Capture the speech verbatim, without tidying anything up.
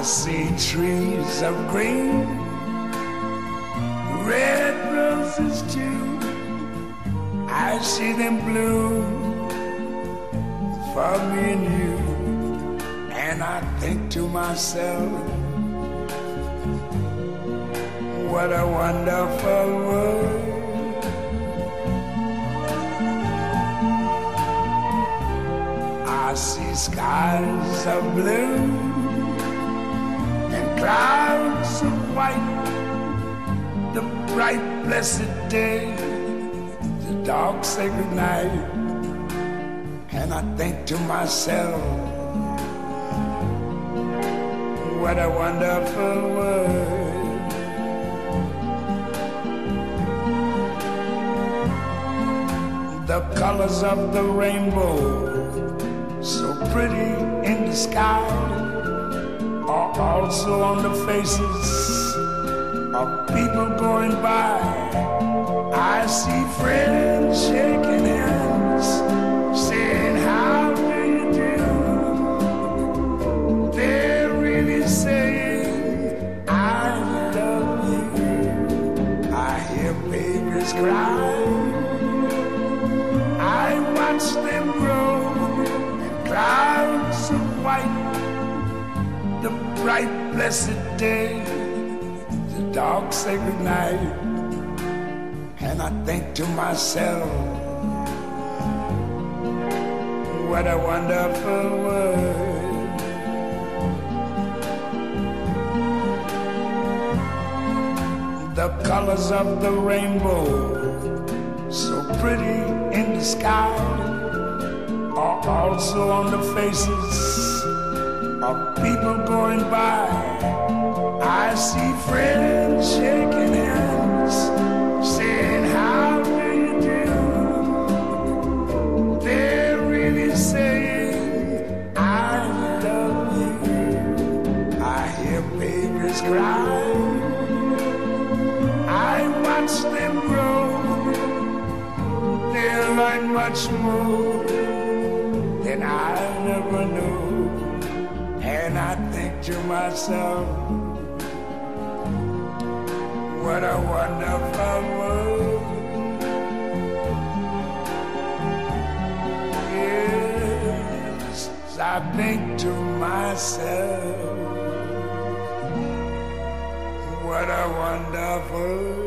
see trees of green, red roses too. I see them bloom for me and you. And I think to myself, what a wonderful world. I see skies of blue and clouds of white, the bright blessed day, the dark sacred night. And I think to myself, what a wonderful world. The colors of the rainbow, so pretty in the sky, are also on the faces of people going by. I see friends shaking hands, saying, how do you do? They're really saying, I love you. I hear babies cry, I watch them grow in clouds of white, the bright blessed day, the dark sacred night. And I think to myself, what a wonderful world. The colors of the rainbow, so pretty in the sky, are also on the faces of people going by. I see friends shaking hands, saying, how do you do? They're really saying, I love you. I hear babies cry, I watch them grow. They'll learn much more than I never knew. And I think to myself, what a wonderful world. Yes, I think to myself, what a wonderful